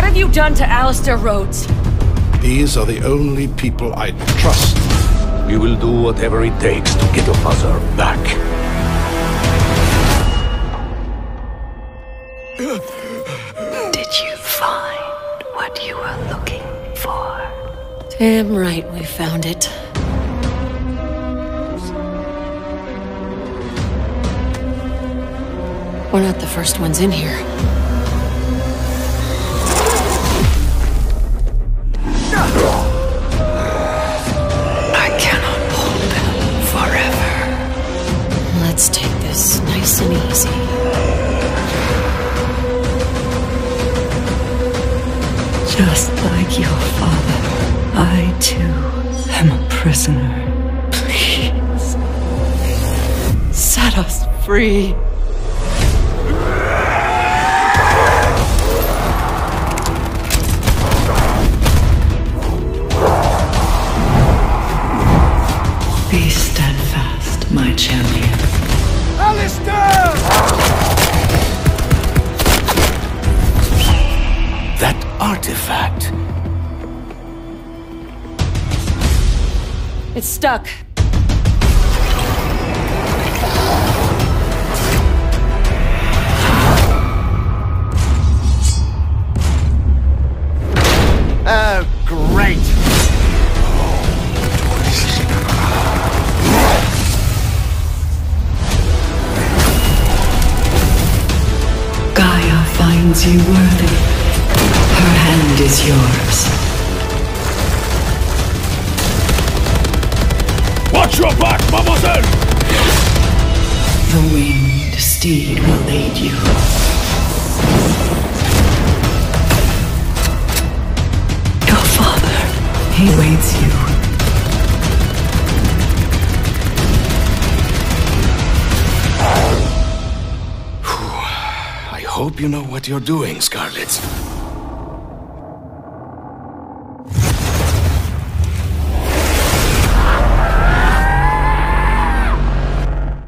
What have you done to Alistair Rhodes? These are the only people I trust. We will do whatever it takes to get your father back. Did you find what you were looking for? Damn right we found it. We're not the first ones in here. I cannot hold them forever. Let's take this nice and easy. Just like your father, I too am a prisoner. Please, set us free. Be steadfast, my champion. Alistair! That artifact. It's stuck. Oh, great! Gaia finds you worthy. Her hand is yours. Watch your back, mademoiselle! The winged steed will lead you. Your father, he waits you. I hope you know what you're doing, Scarlet.